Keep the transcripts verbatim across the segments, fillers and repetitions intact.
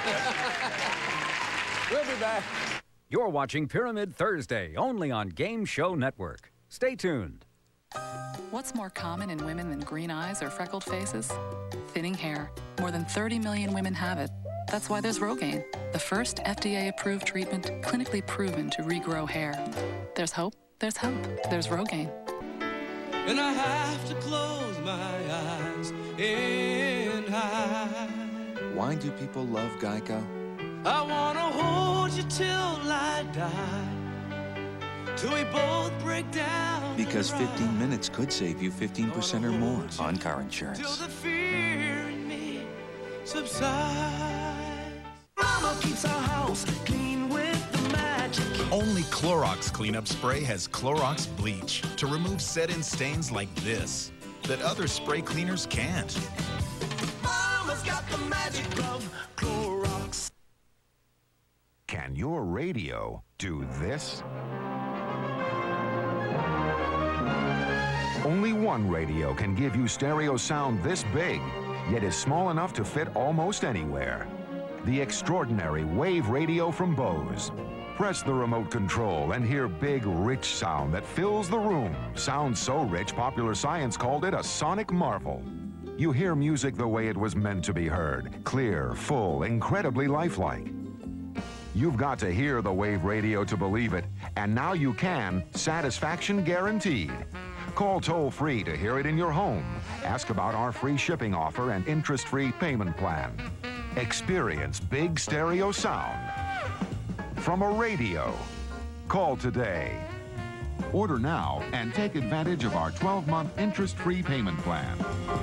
We'll be back. You're watching Pyramid Thursday, only on Game Show Network. Stay tuned. What's more common in women than green eyes or freckled faces? Thinning hair. More than thirty million women have it. That's why there's Rogaine, the first F D A-approved treatment clinically proven to regrow hair. There's hope, there's hope, there's Rogaine. And I have to close my eyes and hide. Why do people love Geico? I wanna hold you till I die, till we both break down. Because fifteen minutes could save you fifteen percent or more on car insurance. Till the fear in me subsides. Mama keeps our house clean with the magic. Only Clorox Clean-Up Spray has Clorox bleach to remove set-in stains like this that other spray cleaners can't. Mama's got the magic of Clorox. Can your radio do this? Only one radio can give you stereo sound this big, yet is small enough to fit almost anywhere. The extraordinary Wave Radio from Bose. Press the remote control and hear big, rich sound that fills the room. Sounds so rich, Popular Science called it a sonic marvel. You hear music the way it was meant to be heard. Clear, full, incredibly lifelike. You've got to hear the Wave Radio to believe it, and now you can, satisfaction guaranteed. Call toll-free to hear it in your home. Ask about our free shipping offer and interest-free payment plan. Experience big stereo sound from a radio. Call today. Order now and take advantage of our twelve-month interest-free payment plan.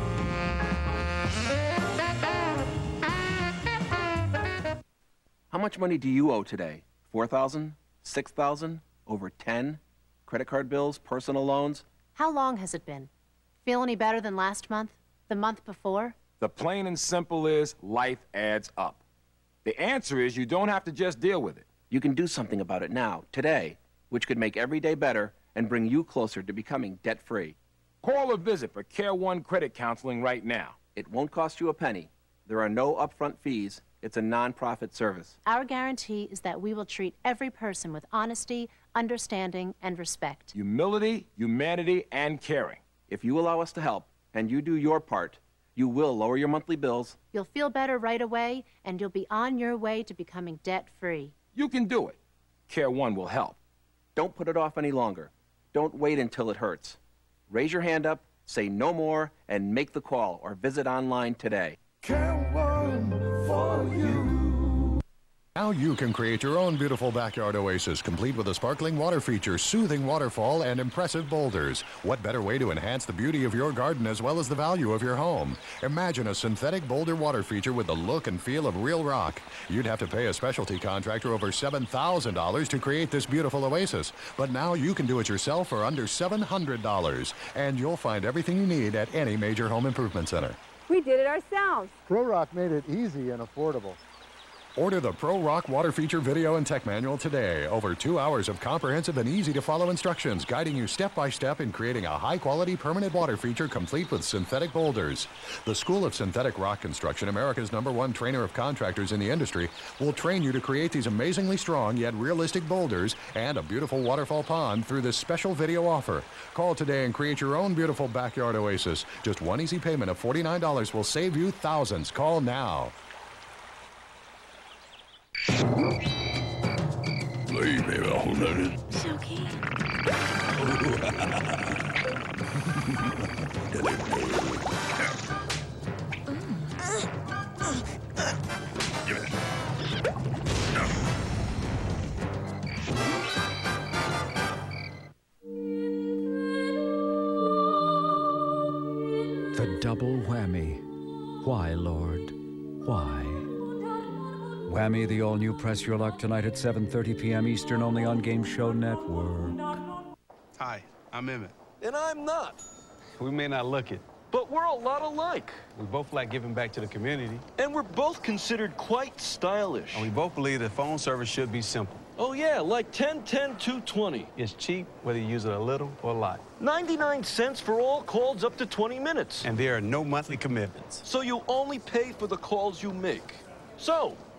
How much money do you owe today? four thousand dollars? six thousand dollars? Over ten? Credit card bills? Personal loans? How long has it been? Feel any better than last month? The month before? The plain and simple is life adds up. The answer is you don't have to just deal with it. You can do something about it now, today, which could make every day better and bring you closer to becoming debt-free. Call or visit for careOne Credit Counseling right now. It won't cost you a penny. There are no upfront fees. It's a non-profit service. Our guarantee is that we will treat every person with honesty, understanding, and respect. Humility, humanity, and caring. If you allow us to help, and you do your part, you will lower your monthly bills. You'll feel better right away, and you'll be on your way to becoming debt-free. You can do it. careOne will help. Don't put it off any longer. Don't wait until it hurts. Raise your hand up, say no more, and make the call or visit online today. careOne for you. Now you can create your own beautiful backyard oasis, complete with a sparkling water feature, soothing waterfall, and impressive boulders. What better way to enhance the beauty of your garden as well as the value of your home? Imagine a synthetic boulder water feature with the look and feel of real rock. You'd have to pay a specialty contractor over seven thousand dollars to create this beautiful oasis. But now you can do it yourself for under seven hundred dollars. And you'll find everything you need at any major home improvement center. We did it ourselves. ProRock made it easy and affordable. Order the ProRock Water Feature Video and Tech Manual today. Over two hours of comprehensive and easy-to-follow instructions guiding you step-by-step in creating a high-quality permanent water feature complete with synthetic boulders. The School of Synthetic Rock Construction, America's number one trainer of contractors in the industry, will train you to create these amazingly strong yet realistic boulders and a beautiful waterfall pond through this special video offer. Call today and create your own beautiful backyard oasis. Just one easy payment of forty-nine dollars will save you thousands. Call now. Leave me alone. It's okay. The double whammy. Why, Lord? Why? Whammy, the all-new Press Your Luck tonight at seven thirty p m Eastern, only on Game Show Network. Hi, I'm Emmett. And I'm not. We may not look it. But we're a lot alike. We both like giving back to the community. And we're both considered quite stylish. And we both believe that phone service should be simple. Oh, yeah, like ten ten two twenty. It's cheap, whether you use it a little or a lot. ninety-nine cents for all calls up to twenty minutes. And there are no monthly commitments. So you only pay for the calls you make. So,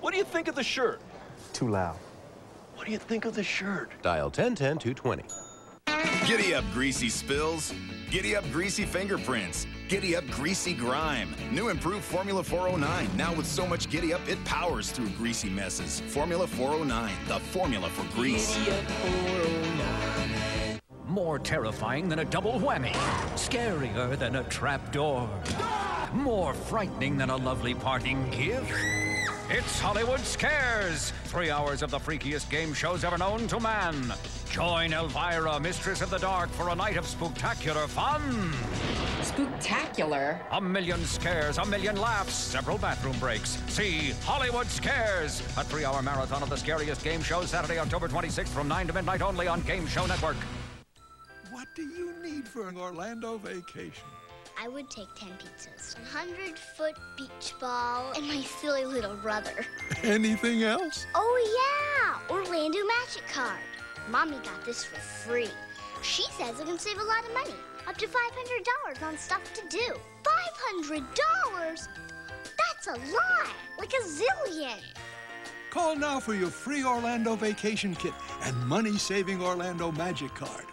What do you think of the shirt? Too loud. What do you think of the shirt? Dial ten ten two twenty. Giddy up, greasy spills. Giddy up, greasy fingerprints. Giddy up, greasy grime. New improved Formula four oh nine. Now with so much giddy up, it powers through greasy messes. Formula four oh nine, the formula for grease. Giddy up four oh nine. More terrifying than a double whammy. Scarier than a trapdoor. More frightening than a lovely parting gift. It's Hollywood Scares! Three hours of the freakiest game shows ever known to man. Join Elvira, Mistress of the Dark, for a night of spooktacular fun. Spooktacular? A million scares, a million laughs, several bathroom breaks. See Hollywood Scares, a three-hour marathon of the scariest game shows, Saturday, October twenty-sixth from nine to midnight only on Game Show Network. What do you need for an Orlando vacation? I would take ten pizzas, a hundred-foot beach ball, and my silly little brother. Anything else? Oh, yeah! Orlando Magicard. Mommy got this for free. She says I can save a lot of money, up to five hundred dollars on stuff to do. five hundred dollars? That's a lot, like a zillion. Call now for your free Orlando vacation kit and money-saving Orlando Magicard.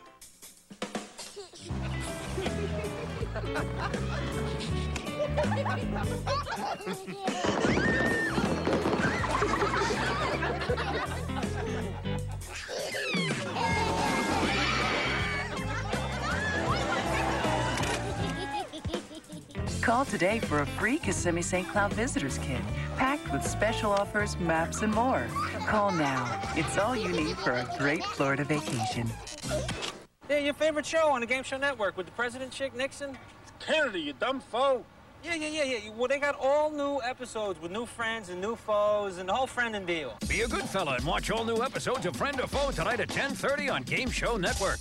Call today for a free Kissimmee Saint Cloud Visitors Kit, packed with special offers, maps, and more. Call now. It's all you need for a great Florida vacation. Yeah, your favorite show on the Game Show Network with the President Chick Nixon? Kennedy, you dumb foe. Yeah, yeah, yeah, yeah. Well, they got all new episodes with new friends and new foes and the whole friendin' deal. Be a good fella and watch all new episodes of Friend or Foe tonight at ten thirty on Game Show Network.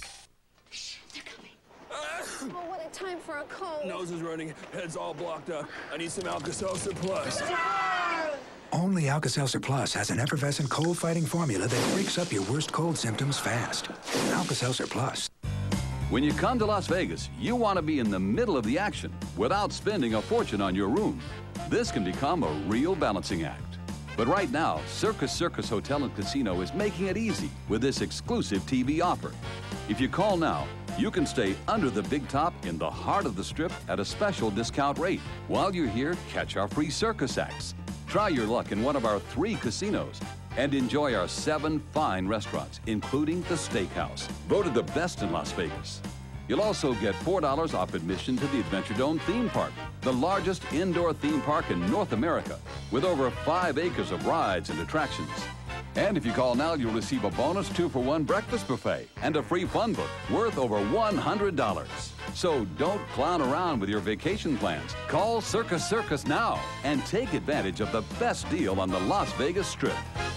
Oh, what a time for a cold. Nose is running, head's all blocked up. I need some Alka-Seltzer Plus. Only Alka-Seltzer Plus has an effervescent cold-fighting formula that breaks up your worst cold symptoms fast. Alka-Seltzer Plus. When you come to Las Vegas, you want to be in the middle of the action without spending a fortune on your room. This can become a real balancing act. But right now, Circus Circus Hotel and Casino is making it easy with this exclusive T V offer. If you call now, you can stay under the big top in the heart of the Strip at a special discount rate. While you're here, catch our free circus acts. Try your luck in one of our three casinos and enjoy our seven fine restaurants, including the Steakhouse, voted the best in Las Vegas. You'll also get four dollars off admission to the Adventure Dome theme park, the largest indoor theme park in North America, with over five acres of rides and attractions. And if you call now, you'll receive a bonus two-for-one breakfast buffet and a free fun book worth over one hundred dollars. So don't clown around with your vacation plans. Call Circus Circus now and take advantage of the best deal on the Las Vegas Strip.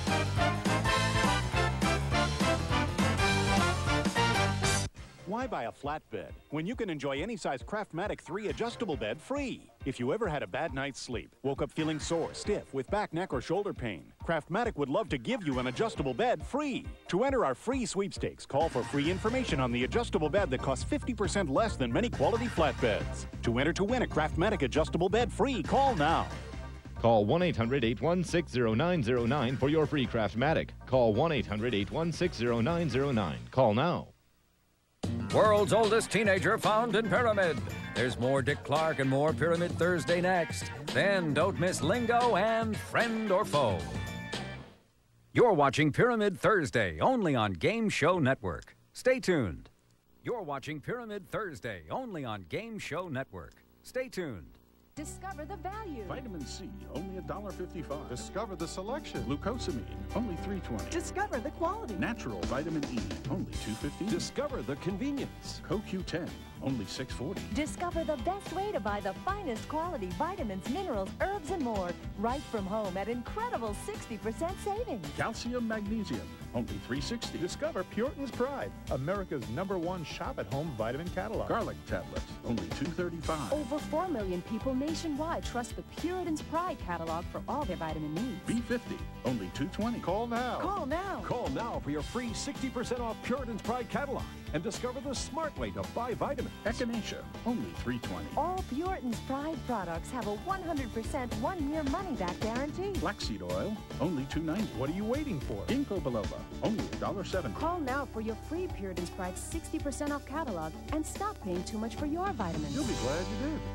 Why buy a flat bed when you can enjoy any size Craftmatic three adjustable bed free? If you ever had a bad night's sleep, woke up feeling sore, stiff, with back, neck, or shoulder pain, Craftmatic would love to give you an adjustable bed free. To enter our free sweepstakes, call for free information on the adjustable bed that costs fifty percent less than many quality flat beds. To enter to win a Craftmatic adjustable bed free, call now. Call one eight hundred, eight one six, zero nine zero nine for your free Craftmatic. Call one eight hundred, eight one six, zero nine zero nine. Call now. World's oldest teenager found in Pyramid. There's more Dick Clark and more Pyramid Thursday next. Then don't miss Lingo and Friend or Foe. You're watching Pyramid Thursday, only on Game Show Network. Stay tuned. You're watching Pyramid Thursday, only on Game Show Network. Stay tuned. Discover the value. Vitamin C, only one dollar fifty-five. Discover the selection. Glucosamine, only three twenty. Discover the quality. Natural vitamin E, only two fifteen. Discover the convenience. Co Q ten, only six forty. Discover the best way to buy the finest quality vitamins, minerals, herbs, and more right from home at incredible sixty percent savings. Calcium magnesium, only three sixty. Discover Puritan's Pride, America's number one shop-at-home vitamin catalog. Garlic tablets, only two thirty-five. Over four million people nationwide trust the Puritan's Pride catalog for all their vitamin needs. B fifty, only two twenty. Call now. Call now. Call now for your free sixty percent off Puritan's Pride catalog and discover the smart way to buy vitamins. Echinacea, only three twenty. All Puritan's Pride products have a one hundred percent one-year money-back guarantee. Flaxseed oil, only two ninety. What are you waiting for? Ginkgo biloba, only one seventy. Call now for your free Puritan's Pride sixty percent off catalog and stop paying too much for your vitamins. You'll be glad you did.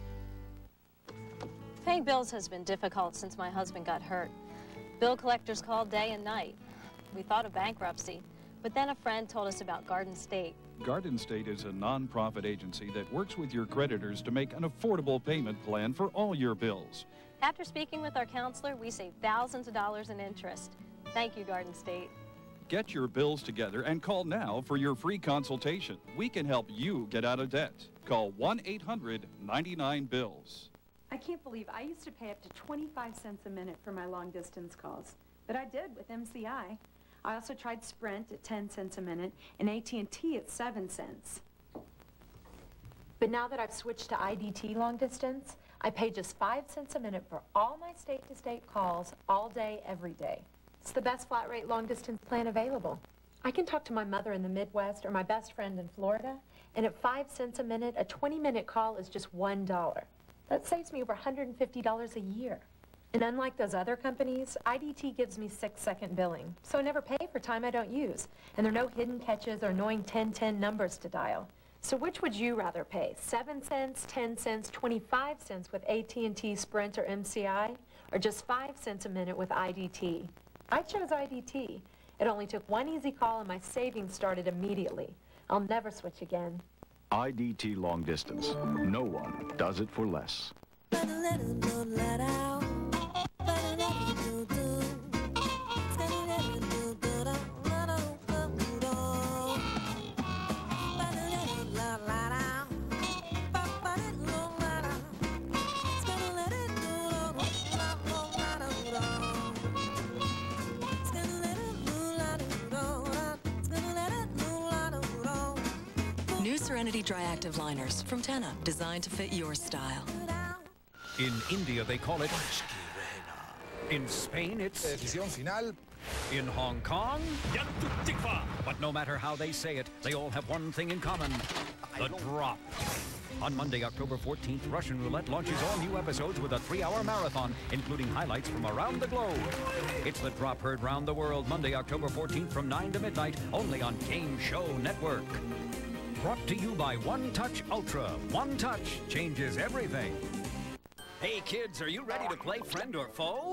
Paying bills has been difficult since my husband got hurt. Bill collectors called day and night. We thought of bankruptcy, but then a friend told us about Garden State. Garden State is a non-profit agency that works with your creditors to make an affordable payment plan for all your bills. After speaking with our counselor, we saved thousands of dollars in interest. Thank you, Garden State. Get your bills together and call now for your free consultation. We can help you get out of debt. Call one eight hundred ninety-nine bills. I can't believe I used to pay up to twenty-five cents a minute for my long-distance calls, but I did with M C I. I also tried Sprint at ten cents a minute and A T and T at seven cents. But now that I've switched to I D T long distance, I pay just five cents a minute for all my state-to-state calls all day, every day. It's the best flat rate long-distance plan available. I can talk to my mother in the Midwest or my best friend in Florida, and at five cents a minute, a twenty-minute call is just one dollar. That saves me over one hundred fifty dollars a year. And unlike those other companies, I D T gives me six-second billing, so I never pay for time I don't use. And there are no hidden catches or annoying ten ten numbers to dial. So which would you rather pay? seven cents, ten cents, twenty-five cents with A T and T, Sprint, or M C I? Or just five cents a minute with I D T? I chose I D T. It only took one easy call and my savings started immediately. I'll never switch again. I D T long distance. No one does it for less. New Serenity Dry Active Liners from Tena, designed to fit your style. In India, they call it... In Spain, it's... final. In Hong Kong... But no matter how they say it, they all have one thing in common. The drop. On Monday, October fourteenth, Russian Roulette launches all new episodes with a three-hour marathon, including highlights from around the globe. It's The Drop, heard round the world, Monday, October fourteenth from nine to midnight, only on Game Show Network. Brought to you by One Touch Ultra. One touch changes everything. Hey kids, are you ready to play Friend or Foe?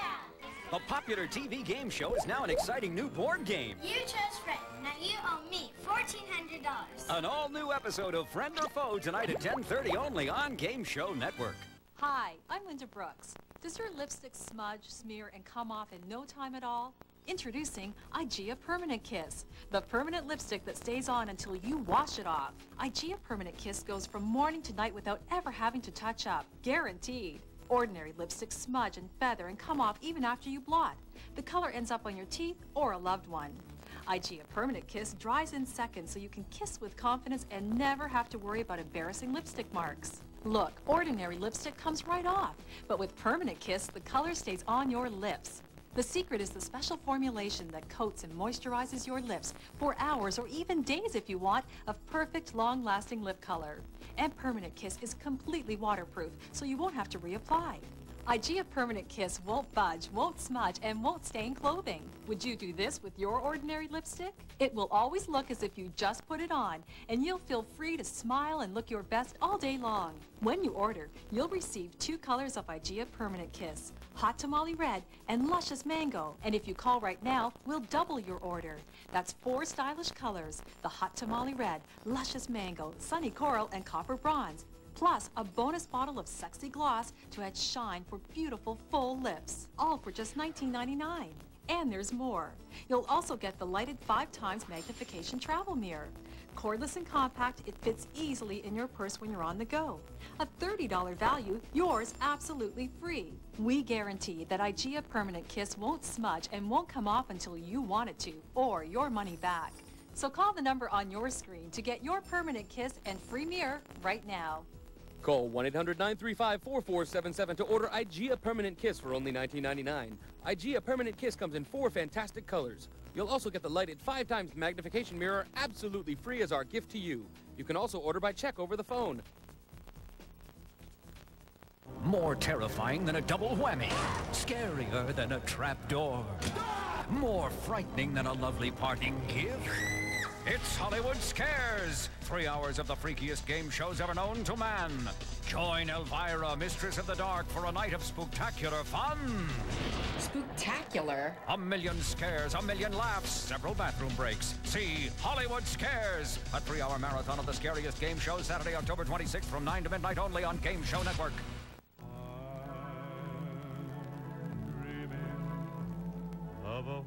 Yeah! A popular T V game show is now an exciting new board game. You chose Friend. Now you owe me fourteen hundred dollars. An all-new episode of Friend or Foe tonight at ten thirty only on Game Show Network. Hi, I'm Linda Brooks. Does your lipstick smudge, smear, and come off in no time at all? Introducing IGEA Permanent Kiss, the permanent lipstick that stays on until you wash it off. IGEA Permanent Kiss goes from morning to night without ever having to touch up. Guaranteed. Ordinary lipstick smudge and feather and come off even after you blot. The color ends up on your teeth or a loved one. IGEA Permanent Kiss dries in seconds so you can kiss with confidence and never have to worry about embarrassing lipstick marks. Look, ordinary lipstick comes right off, but with Permanent Kiss, the color stays on your lips. The secret is the special formulation that coats and moisturizes your lips for hours or even days if you want of perfect, long-lasting lip color. And Permanent Kiss is completely waterproof, so you won't have to reapply. IGEA Permanent Kiss won't budge, won't smudge, and won't stain clothing. Would you do this with your ordinary lipstick? It will always look as if you just put it on, and you'll feel free to smile and look your best all day long. When you order, you'll receive two colors of IGEA Permanent Kiss, Hot Tamale Red and Luscious Mango. And if you call right now, we'll double your order. That's four stylish colors, the Hot Tamale Red, Luscious Mango, Sunny Coral, and Copper Bronze. Plus, a bonus bottle of Sexy Gloss to add shine for beautiful, full lips. All for just nineteen ninety-nine. And there's more. You'll also get the lighted five times magnification travel mirror. Cordless and compact, it fits easily in your purse when you're on the go. A thirty dollar value, yours absolutely free. We guarantee that IGEA Permanent Kiss won't smudge and won't come off until you want it to, or your money back. So call the number on your screen to get your Permanent Kiss and free mirror right now. Call one eight hundred nine three five four four seven seven to order IGEA Permanent Kiss for only nineteen ninety-nine. IGEA Permanent Kiss comes in four fantastic colors: You'll also get the lighted five times magnification mirror absolutely free as our gift to you. You can also order by check over the phone. More terrifying than a double whammy. Scarier than a trapdoor. More frightening than a lovely parting gift. It's Hollywood Scares. Three hours of the freakiest game shows ever known to man. Join Elvira, Mistress of the Dark, for a night of spooktacular fun. Spooktacular? A million scares, a million laughs, several bathroom breaks. See Hollywood Scares, a three-hour marathon of the scariest game shows, Saturday, October twenty-sixth from nine to midnight only on Game Show Network. Of a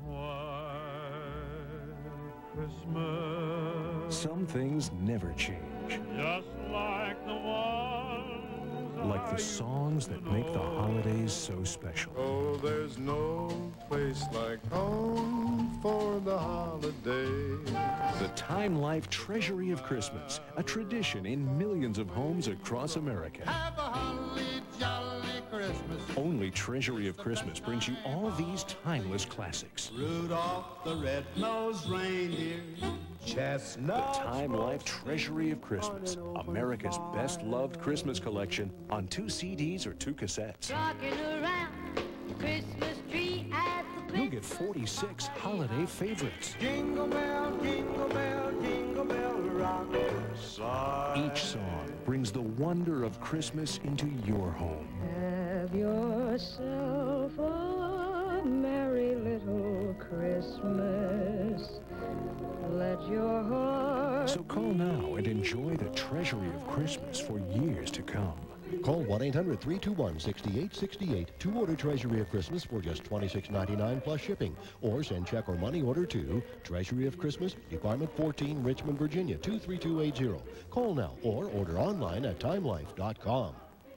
white Christmas. Some things never change. Just like the ones Like the songs that make the holidays so special. Oh, there's no place like home for the holidays. The Time Life Treasury of Christmas, a tradition in millions of homes across America. Have a holly jolly Christmas. Only Treasury of Christmas brings you all these timeless classics. Rudolph the red-nosed reindeer. Chestnut. The Time Life Treasury of Christmas, America's best-loved Christmas collection on two C Ds or two cassettes. Rocking around the Christmas tree at the You'll get forty-six holiday favorites. Jingle bell, jingle bell, jingle bell rock. Each song brings the wonder of Christmas into your home. Have yourself a merry little Christmas. Let your heart... So call now and enjoy the Treasury of Christmas for years to come. Call one eight hundred, three two one, six eight six eight to order Treasury of Christmas for just twenty-six ninety-nine plus shipping. Or send check or money order to Treasury of Christmas, Department fourteen, Richmond, Virginia, two three two eight zero. Call now or order online at time life dot com.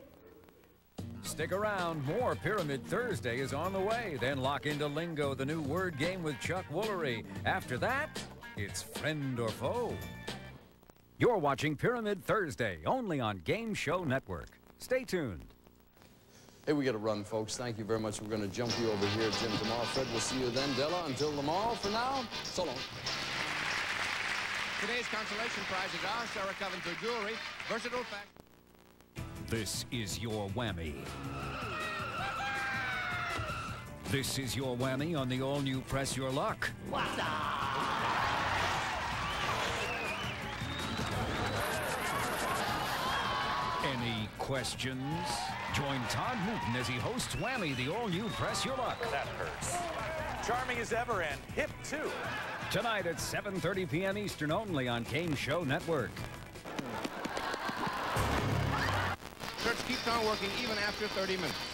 Stick around, more Pyramid Thursday is on the way. Then lock into Lingo, the new word game with Chuck Woolery. After that, it's Friend or Foe. You're watching Pyramid Thursday, only on Game Show Network. Stay tuned. Hey, we got to run, folks. Thank you very much. We're going to jump you over here, Jim, tomorrow. Fred, we'll see you then. Della, until tomorrow. For now, so long. Today's consolation prizes are Sarah Coventry Jewelry, versatile fact. This is your whammy. This is your whammy on the all-new Press Your Luck. What's up? Any questions? Join Todd Newton as he hosts Whammy, the all-new Press Your Luck. That hurts. Charming as ever and hip, too. Tonight at seven thirty p m Eastern, only on Game Show Network. Search keeps on working even after thirty minutes.